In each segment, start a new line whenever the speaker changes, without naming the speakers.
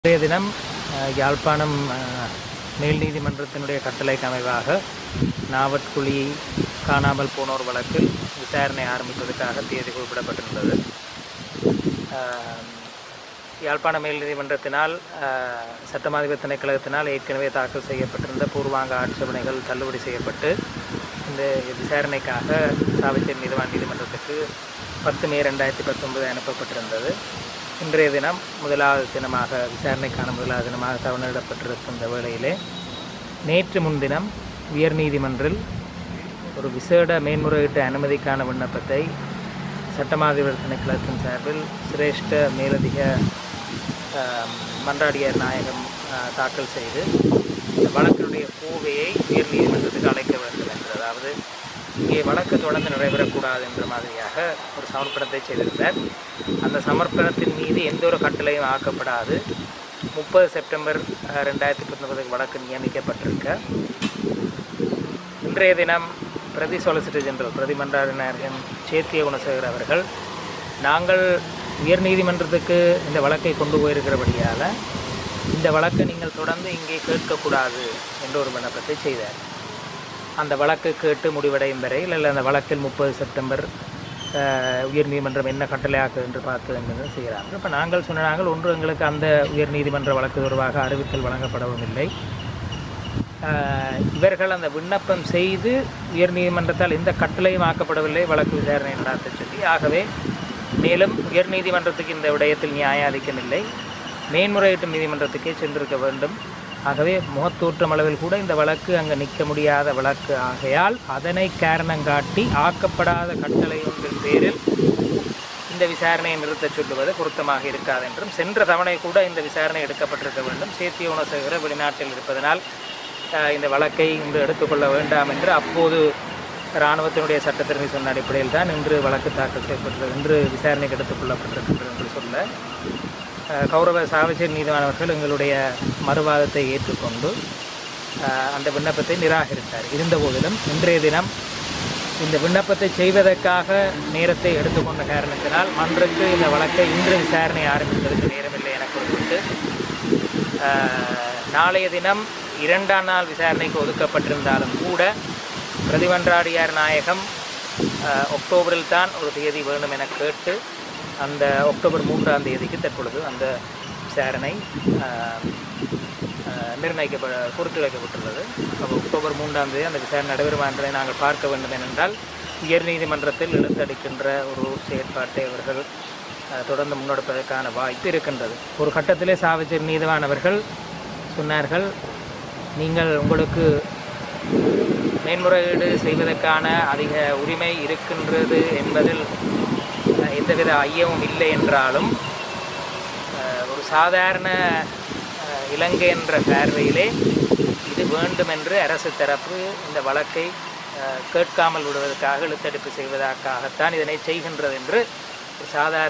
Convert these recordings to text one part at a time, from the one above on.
இன்றைய தினம் யாழ்ப்பாணம் மேல் நீதிமன்றத்தினுடைய கட்டளைக்கு அமைவாக நாவட்குழி காணாமல் போனோர் வழக்கில் விசாரணை ஆரம்பிப்பதற்காக தேதி குறிப்பிடப்பட்டிருந்தது. யாழ்ப்பாண மேல் நீதிமன்றத்தினால் சட்டமாதிபர் திணைக்களத்தினால் ஏற்கனவே தாக்கல் செய்யப்பட்டிருந்த பூர்வாங்க ஆட்சேபனைகள் தள்ளுபடி செய்யப்பட்டு இந்த விசாரணைக்காக சாவச்சேரி நீதிவான் நீதிமன்றத்துக்கு 10 மே 2019 அனுப்பப்பட்டிருந்தது. இன்றைய தினம் முதலாவது தினமாக விசாரணைக்கான முதலாவது தினமாக தவணையிடப்பட்டிருக்கின்ற வேளையிலே நேற்று முன்தினம் உயர்நீதிமன்றில் ஒரு விசேட மேன்முறையீட்டு அனுமதிக்கான விண்ணப்பத்தை சட்டமாதிபர் திணைக்களத்தின் சார்பில் சிரேஷ்ட மேலதிக மன்றாடியார் நாயகம் தாக்கல் செய்து இந்த வழக்கினுடைய கோவையை உயர்நீதிமன்றத்துக்கு அழைக்க வேண்டும் என்று, அதாவது இங்கே வழக்கு தொடர்ந்து நடைபெறக்கூடாது என்ற மாதிரியாக ஒரு சமர்ப்பணத்தை செய்திருந்தார். அந்த சமர்ப்பணத்தின் மீது எந்த ஒரு கட்டளையும் ஆக்கப்படாது 30 செப்டம்பர் 2019 வழக்கு நியமிக்கப்பட்டிருக்க, இன்றைய தினம் பிரதி சொலிசிட்டர் ஜெனரல் பிரதி மன்றாடினார் சேத்திய குணசேகர் அவர்கள் நாங்கள் உயர்நீதிமன்றத்துக்கு இந்த வழக்கை கொண்டு போயிருக்கிறபடியால் இந்த வழக்கை நீங்கள் தொடர்ந்து இங்கே கேட்கக்கூடாது என்ற ஒரு விண்ணப்பத்தை செய்தார். அந்த வழக்கு கேட்டு முடிவடையும் வரையில் இல்லை அந்த வழக்கில் 30 செப்டம்பர் உயர்நீதிமன்றம் என்ன கட்டளையாக்கு என்று பார்த்து என்பதை செய்கிறார்கள். இப்போ நாங்கள் சொன்னாங்கள் ஒன்று எங்களுக்கு அந்த உயர்நீதிமன்ற வழக்கு தொடர்பாக அறிவித்தல் வழங்கப்படவும் இல்லை. இவர்கள் அந்த விண்ணப்பம் செய்து உயர்நீதிமன்றத்தால் எந்த கட்டளையும் ஆக்கப்படவில்லை வழக்கு விசாரணை நடாத்த சொல்லி. ஆகவே மேலும் உயர்நீதிமன்றத்துக்கு இந்த விடயத்தில் நியாயாதிக்கம் இல்லை, மேன்முறையீட்டு நீதிமன்றத்துக்கே சென்றிருக்க வேண்டும். ஆகவே முகத்தோற்றம் அளவில் கூட இந்த வழக்கு அங்கே நிற்க முடியாத வழக்கு ஆகையால் அதனை காரணம் காட்டி ஆக்கப்படாத கட்டளை ஒன்றின் பேரில் இந்த விசாரணையை நிறுத்தச் சொல்லுவது பொருத்தமாக இருக்காது என்றும், சென்ற தவணை கூட இந்த விசாரணை எடுக்கப்பட்டிருக்க வேண்டும், சேத்திய குணசேகர வெளிநாட்டில் இருப்பதனால் இந்த வழக்கை இன்று எடுத்துக்கொள்ள வேண்டாம் என்று அப்போது இராணுவத்தினுடைய சட்டத்திறமை சொன்ன அடிப்படையில் தான் இன்று வழக்கு தாக்கல் செய்யப்பட்டது, இன்று விசாரணைக்கு எடுத்துக்கொள்ளப்பட்டிருக்கின்றது என்று சொல்ல கௌரவ சாவச்சேரி நீதிவானவர்கள் எங்களுடைய மறுவாதத்தை ஏற்றுக்கொண்டு அந்த விண்ணப்பத்தை நிராகரித்தார். இருந்தபோதிலும் இன்றைய தினம் இந்த விண்ணப்பத்தை செய்வதற்காக நேரத்தை எடுத்துக்கொண்ட காரணத்தினால் மன்றுக்கு இந்த வழக்கை இன்று விசாரணை ஆரம்பிப்பதற்கு நேரமில்லை என குறிப்பிட்டு நாளைய தினம் 2ஆம் நாள் விசாரணைக்கு ஒதுக்கப்பட்டிருந்தாலும் கூட பிரதிமன்றாடியார் நாயகம் அக்டோபரில் தான் ஒரு தேதி வேண்டும் என கேட்டு அந்த அக்டோபர் 3ஆம் தேதிக்கு தற்பொழுது அந்த விசாரணை குறித்து வைக்கப்பட்டுள்ளது. அக்டோபர் 3ஆம் தேதி அந்த விசாரணை நடைபெறுமா என்பதை நாங்கள் பார்க்க வேண்டும். ஏனென்றால் உயர்நீதிமன்றத்தில் இழுத்தடிக்கின்ற ஒரு செயற்பாட்டை அவர்கள் தொடர்ந்து முன்னெடுப்பதற்கான வாய்ப்பு இருக்கின்றது. ஒரு கட்டத்திலே சாவச்சேரி நீதிவான் அவர்கள் சொன்னார்கள், நீங்கள் உங்களுக்கு மேன்முறையீடு செய்வதற்கான அதிக உரிமை இருக்கின்றது என்பதில் எந்தவித ஐயமும் இல்லை என்றாலும் ஒரு சாதாரண இலங்கை என்ற பார்வையிலே இது வேண்டும் என்று அரசு தரப்பு இந்த வழக்கை கேட்காமல் விடுவதற்காக இழுத்தடிப்பு செய்வதற்காகத்தான் இதனை செய்கின்றது என்று ஒரு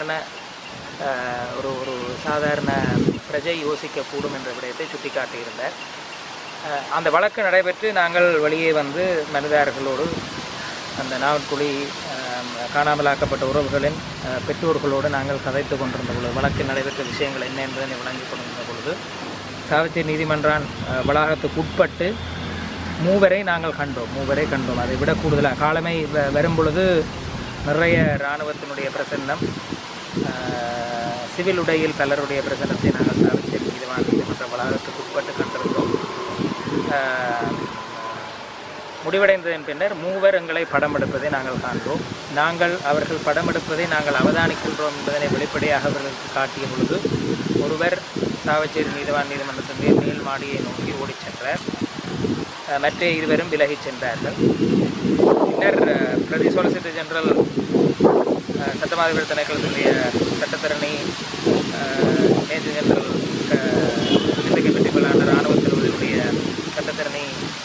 சாதாரண பிரஜை யோசிக்கக்கூடும் என்ற விடயத்தை சுட்டிக்காட்டியிருந்தார். அந்த வழக்கு நடைபெற்று நாங்கள் வெளியே வந்து மனிதர்களோடு அந்த நாவட்குழி காணாமலாக்கப்பட்ட உறவுகளின் பெற்றோர்களோடு நாங்கள் கதைத்து கொண்டிருந்த பொழுது, வழக்கில் நடைபெற்ற விஷயங்கள் என்ன என்பதை வழங்கி கொண்டிருந்த பொழுது சாவச்சேரி நீதிமன்றம் வளாகத்துக்கு உட்பட்டு மூவரை நாங்கள் கண்டோம். அதை விட கூடுதலாக காலமை வரும் பொழுது நிறைய இராணுவத்தினுடைய பிரசன்னம், சிவில் உடையில் பலருடைய பிரசன்னத்தை நாங்கள் சாவச்சேரி நீதிமன்ற வளாகத்துக்கு உட்பட்டு கண்டிருந்தோம். முடிவடைந்ததன் பின்னர் மூவர் எங்களை படம் எடுப்பதை நாங்கள் காண்போம். அவர்கள் படம் எடுப்பதை நாங்கள் அவதானிக்கின்றோம் என்பதனை வெளிப்படையாக அவர்களுக்கு காட்டிய பொழுது ஒருவர் சாவச்சேரி நீதிவான் நீதிமன்றத்தின் மேல் மாடியை நோக்கி ஓடிச் சென்றார், மற்ற இருவரும் விலகிச் சென்றார்கள். பின்னர் பிரதி சொலிசிட்டர் ஜெனரல் சட்டமாதிபர் திணைக்களத்தினுடைய சட்டத்தரணி மேஜர் ஜெனரல் பெட்டிப்பலான இராணுவத்தினுடைய சட்டத்தரணி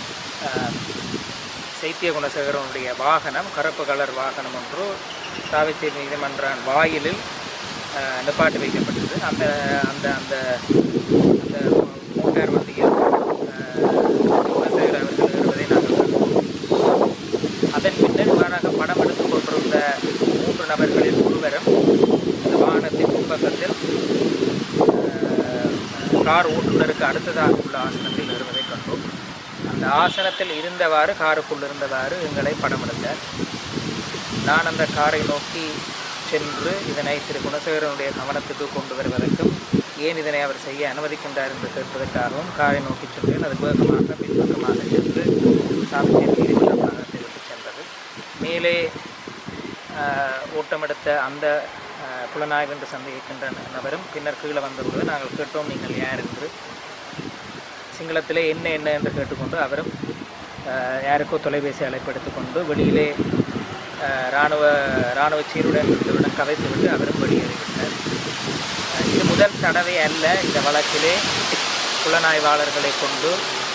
சேத்திய குணசேகரனுடைய வாகனம், கருப்பு கலர் வாகனம் ஒன்று சாவச்சேரி நீதிமன்ற வாயிலில் நிப்பாட்டி வைக்கப்பட்டது. அந்த அந்த அந்த அந்த மோட்டார் வண்டியில் குணசேகர் அவர்கள் ஏறுவதை நாங்கள் கண்டோம். அதன் பின்னர் இவ்வாறாக படம் எடுத்துக் கொண்டிருந்த 3 நபர்களில் ஒருவரும் இந்த வாகனத்தின் முன்பக்கத்தில் கார் ஓட்டுநருக்கு அடுத்ததாக உள்ள ஆசனத்தில் ஏறுவதை கண்டோம். அந்த ஆசனத்தில் இருந்தவாறு காருக்குள் இருந்தவாறு எங்களை படம் எடுத்தார். நான் அந்த காரை நோக்கி சென்று இதனை திரு குணசேகரனுடைய கவனத்துக்கு கொண்டு வருவதற்கும் ஏன் இதனை அவர் செய்ய அனுமதிக்கின்றார் என்று கேட்பதற்காகவும் காரை நோக்கி சென்றேன். அது வேகமாக பின்பக்கமாக சென்று சாமிச்சேரி நீதிமன்ற வளாகத்திற்கு சென்றது. மேலே ஓட்டமெடுத்த அந்த புலனாய்வு என்று சந்தேகிக்கின்ற நபரும் பின்னர் கீழே வந்தபொழுது நாங்கள் கேட்டோம், நீங்கள் யார் என்று. சிங்களத்திலே என்ன என்ன என்று கேட்டுக்கொண்டு அவரும் யாருக்கோ தொலைபேசி அழைப்பு எடுத்துக்கொண்டு வெளியிலே இராணுவ சீருடன் கதைத்துவிட்டு அவரும் வெளியேறிவிட்டார். இது முதல் தடவை அல்ல இந்த வழக்கிலே புலனாய்வாளர்களை கொண்டு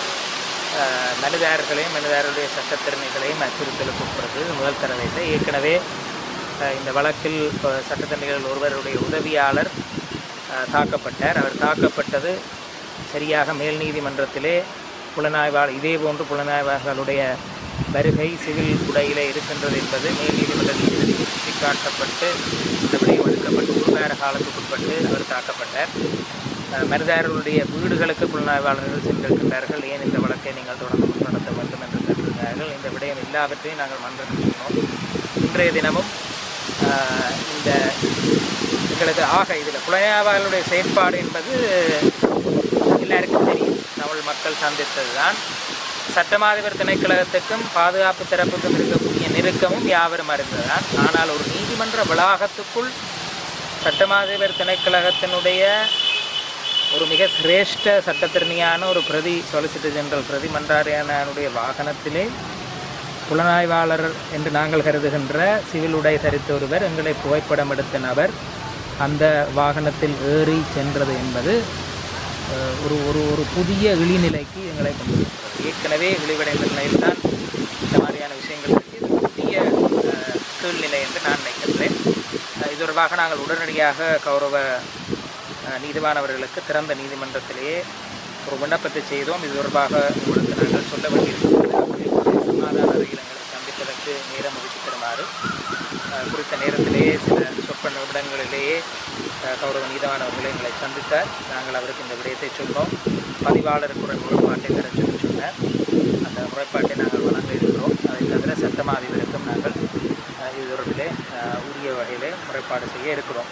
மனிதர்களுடைய சட்டத்திறமைகளையும் அச்சுறுத்தலுக்கு உட்படுது. முதல் தடவை இல்லை. ஏற்கனவே இந்த வழக்கில் சட்டத்தரணிகள் ஒருவருடைய உதவியாளர் தாக்கப்பட்டார். அவர் தாக்கப்பட்டது சரியாக மேல் நீதிமன்றத்திலே இதேபோன்று புலனாய்வாளர்களுடைய வருகை சிவில் உடையிலே இருக்கின்றது என்பது மேல் நீதிமன்ற நீதிபதி சுட்டிக்காட்டப்பட்டு நடவடிக்கை எடுக்கப்பட்டு ஒரு வார காலத்துக்குட்பட்டு அவர் தாக்கப்பட்டார். மனிதர்களுடைய வீடுகளுக்கு புலனாய்வாளர்கள் சென்றிருக்கின்றார்கள். ஏன் இந்த வழக்கை நீங்கள் தொடர்ந்து நடத்த வேண்டும் என்று கேட்டிருக்கிறார்கள். இந்த விடயம் எல்லாவற்றையும் நாங்கள் மன்றத்தில் சொன்னோம். இன்றைய தினமும் இந்த எங்களுக்கு இதில் புலனாய்வாளர்களுடைய செயற்பாடு என்பது எல்லாருக்கும் தெரியும். தமிழ் மக்கள் சந்தித்தது தான். சட்டமாதிபர் திணைக்களகத்துக்கும் பாதுகாப்பு தரப்புக்கும் இருக்கக்கூடிய நெருக்கமும் யாவரும் அறிந்ததுதான். ஆனால் ஒரு நீதிமன்ற வளாகத்துக்குள் சட்டமாதிபர் திணைக்களகத்தினுடைய ஒரு மிக சிரேஷ்ட சட்டத்திறனியான ஒரு சொலிசிட்டர் ஜெனரல் பிரதி மன்றாரியானுடைய வாகனத்திலே புலனாய்வாளர் என்று நாங்கள் கருதுகின்ற சிவில் உடை தரித்த ஒருவர் எங்களை புகைப்படம் எடுத்த நபர் அந்த வாகனத்தில் ஏறி சென்றது என்பது ஒரு ஒரு ஒரு புதிய இழிநிலைக்கு எங்களை கொண்டு வருகிறது. ஏற்கனவே இழிவடைந்த நிலையில்தான் இந்த மாதிரியான விஷயங்கள் இது புதிய கீழ்நிலை என்று நான் நினைக்கின்றேன். இது தொடர்பாக நாங்கள் உடனடியாக கௌரவ நீதிமானவர்களுக்கு திறந்த நீதிமன்றத்திலேயே ஒரு விண்ணப்பத்தை செய்தோம். இது தொடர்பாக உங்களுக்கு நாங்கள் சொல்ல வேண்டியிருக்கிறது. சமாதான அறையில் எங்களை சந்திப்பதற்கு நேரம் ஒதுக்கி தருமாறு குறித்த நேரத்திலேயே சில சொற்ப நிமிடங்களிலேயே கௌரவ நீதிமானவர்களை எங்களை சந்தித்தார். நாங்கள் அவருக்கு இந்த விடயத்தை சொன்னோம். பதிவாளருக்கு ஒரு முறைப்பாட்டை தர சொன்னார். அந்த முறைப்பாட்டை நாங்கள் வழங்க இருக்கிறோம். அதை தவிர சட்டமாதிபருக்கும் நாங்கள் இது தொடர்பிலே உரிய வகையிலே முறைப்பாடு செய்ய இருக்கிறோம்.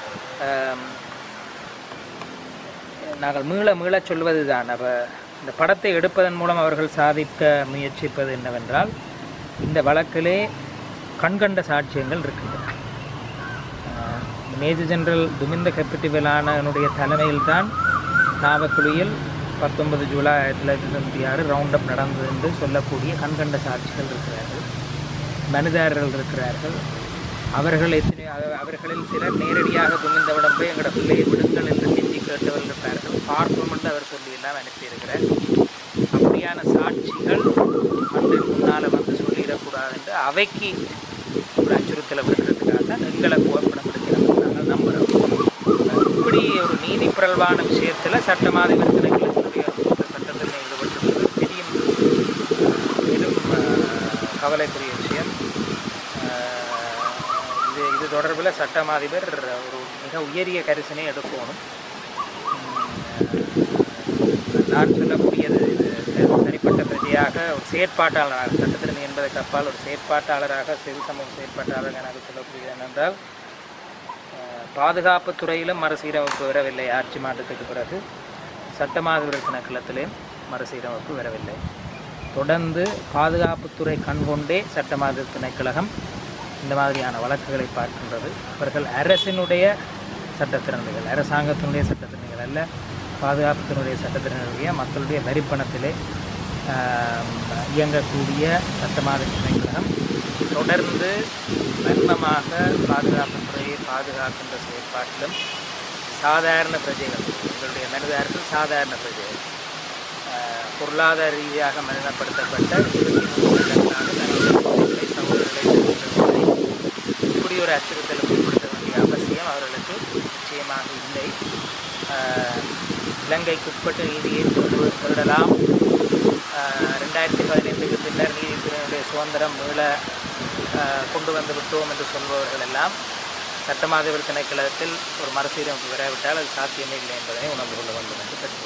நாங்கள் மீள சொல்வது தான். அப்போ இந்த படத்தை எடுப்பதன் மூலம் அவர்கள் சாதிக்க முயற்சிப்பது என்னவென்றால், இந்த வழக்கிலே கண்கண்ட சாட்சியங்கள் இருக்கின்றன. மேஜர் ஜெனரல் துமிந்த கெப்பட்டிவலானனுடைய தலைமையில் தான் நாவக்குழியில் 19 ஜூலை 1996 ரவுண்ட் அப் நடந்தது என்று சொல்லக்கூடிய கண்கண்ட சாட்சிகள் இருக்கிறார்கள். மனிதர்கள் இருக்கிறார்கள். அவர்களில் சிலர் நேரடியாக துமிந்தவிடம் போய் எங்களோட பிள்ளையை விடுங்கள் என்று கெஞ்சி கேட்டவர்கள் இருப்பார்கள். பார்ப்போம் என்று அவர் சொல்லியெல்லாம் அனுப்பியிருக்கிறார். அப்படியான சாட்சிகள் மண்ணின் முன்னால் வந்து சொல்லிடக்கூடாது என்று அவைக்கு ஒரு அச்சுறுத்தலை விடுக்கிறதுக்காக தான் எங்களை புகைப்படம் எடுக்கிறாங்க. நாங்கள் நம்புகிறோம். இப்படி ஒரு நீதி பிறழ்வான விஷயத்தில் சட்டமாதிபர் திணைக்களத்தினுடைய சட்டத்தில் ஈடுபட்டிருப்பது பெரும் கவலைக்குரிய விஷயம். இது தொடர்பில் சட்டமாதிபர் ஒரு மிக உயரிய கரிசனை எடுக்கணும். நான் சொல்லக்கூடியது இது தனிப்பட்ட பிரதியாக ஒரு செயற்பாட்டாளராக, சட்டத்திறமை என்பதற்கு அப்பால் ஒரு செயற்பாட்டாளராக, சிவில் சமூக செயற்பாட்டாளராக எனக்கு சொல்லக்கூடியது என்னென்றால், பாதுகாப்பு துறையிலும் மறுசீரமைப்பு வரவில்லை. ஆட்சி மாற்றத்துக்கு பிறகு சட்டமாதிபர் திணைக்களத்திலேயும் மறுசீரமைப்பு வரவில்லை. தொடர்ந்து பாதுகாப்புத்துறை கண்கொண்டே சட்டமாதிபர் திணைக்களகம் இந்த மாதிரியான வழக்குகளை பார்க்கின்றது. அவர்கள் அரசினுடைய சட்டத்திறமைகள், அரசாங்கத்தினுடைய சட்டத்திறமைகள் அல்ல, பாதுகாப்புத்தினுடைய சட்டத்திறமைய மக்களுடைய வரிப்பணத்திலே இயங்கக்கூடிய சட்டமாதிபர் திணைக்களகம் தொடர்ந்து மர்மமாக பாதுகாப்புத்துறையை பாதுகாக்கின்ற செயற்பாட்டிலும் சாதாரண பிரஜைகள், எங்களுடைய மனிதர்கள் சாதாரண பிரஜைகள், பொருளாதார ரீதியாக மனிதப்படுத்தப்பட்ட 23 தங்களுடைய சகோதரர்களை இப்படி ஒரு அச்சுறுத்தலுக்கு உட்படுத்த வேண்டிய அவசியம் அவர்களுக்கு நிச்சயமாக இல்லை. இலங்கைக்கு உட்பட்டு நீதியை கொண்டுவிடலாம். 2015க்கு பின்னர் நீதித்துறையினுடைய சுதந்திரம் மீள கொண்டு வந்து விட்டோம் என்று சொல்பவர்கள் எல்லாம் சட்டமாதவர் திணைக்களத்தில் ஒரு மறுசீரமைப்பு வராவிட்டால் அது சாத்தியமே இல்லை என்பதனை உணர்ந்து கொள்ள வேண்டும் என்று